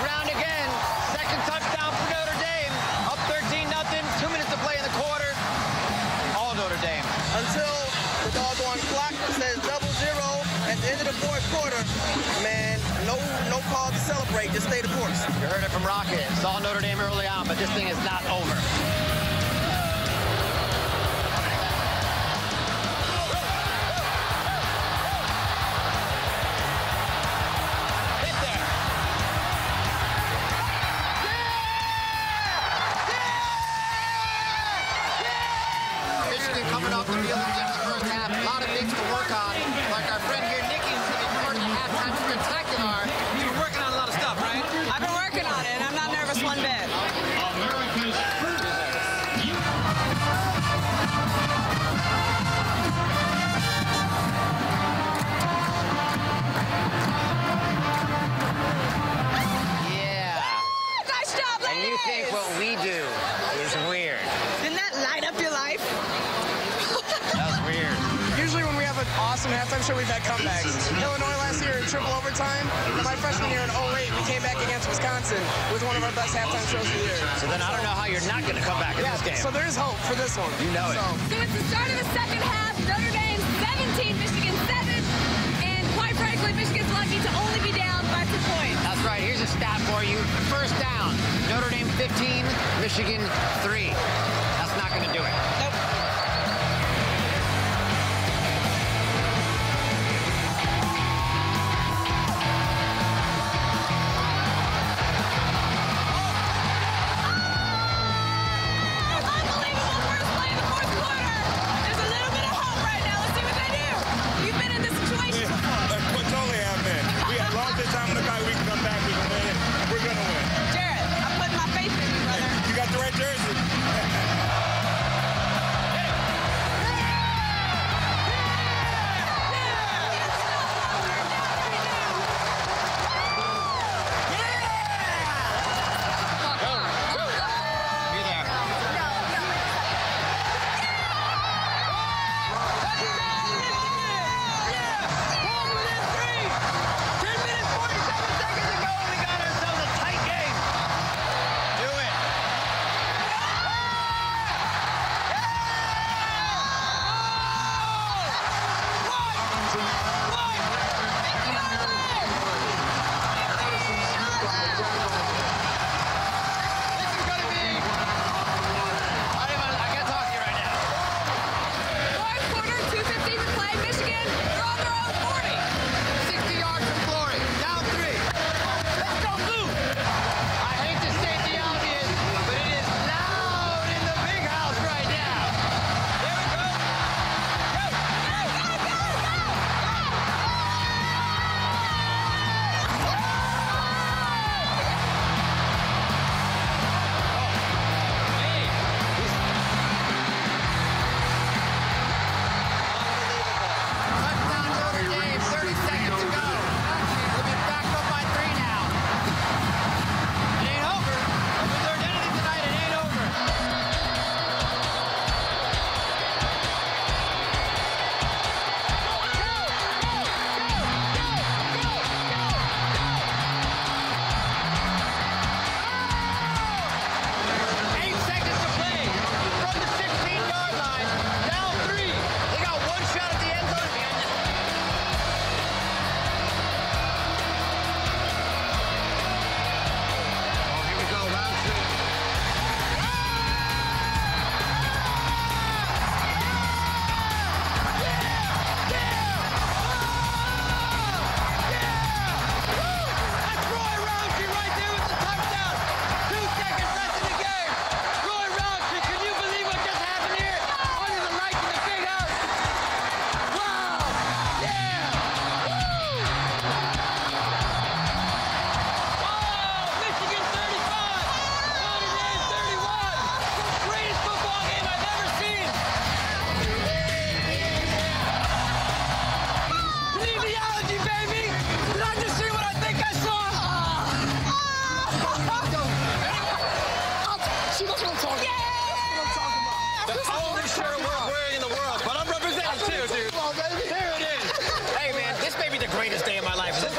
ground again. Second touchdown for Notre Dame. Up 13-0. 2 minutes to play in the quarter. All Notre Dame. Until the doggone clock says 0-0 at the end of the fourth quarter, man, no call to celebrate. Just stay the course. You heard it from Rocket. Saw Notre Dame early on, but this thing is not over. Coming off the field at the end of the first half. A lot of things to work on. Like our friend here, Nikki, who's going to be part of the halftime spectacular. You've been working on a lot of stuff, right? I've been working on it, and I'm not nervous one bit. Yeah. Nice job, ladies! And you think what we do is weird. Didn't that light up your life? That was weird. Usually when we have an awesome halftime show, we've had comebacks. Illinois last year in triple overtime. My freshman year in 08, we came back against Wisconsin with one of our best halftime shows of the year. So then I don't know how you're not going to come back in this game. So there is hope for this one. You know it. So it's the start of the second half. Notre Dame 17, Michigan 7. And quite frankly, Michigan's lucky to only be down by 2 points. That's right. Here's a stat for you. First down. Notre Dame 15, Michigan 3. That's not going to do it. Nope. Unbelievable first play in the fourth quarter. There's a little bit of hope right now. Let's see what they do. You've been in this situation before. We totally have been. We have lost this time on the clock. We can come back. We can win it. We're going to win. Jared, I'm putting my faith in you, brother. You got the right jersey. Be there. Do it. This is going to be... I can't talk to you right now. Fourth quarter, 2:15 to play. Michigan, they're on their own 40. 60 yards from Glory. Down 3. Let's go blue. I hate to state the obvious, but it is loud in the big house right now. There we go. Go. Hey. Touchdown Notre Dame. 30 seconds to go. We'll be back up by 3 now. It ain't over. If we learned anything tonight, it ain't over. Eight seconds to play. From the 16-yard line. Down 3. They got one shot at the end zone. Oh, here we go. Round 2. That's Roy Roundtree right there with the touchdown. 2 seconds left in the game. Roy Roundtree, can you believe what just happened here? Under the lights in the big house. Wow. Yeah. Woo. Oh, Michigan 35. Notre Dame 31. Greatest football game I've ever seen. Kinesiology, baby. Did I just see what I think I saw? See, that's what I'm talking about. That's what I'm talking about. The coldest shirt we're wearing in the world, but I'm representing too, dude. Come on, baby. There it is. Hey, man, this may be the greatest day of my life.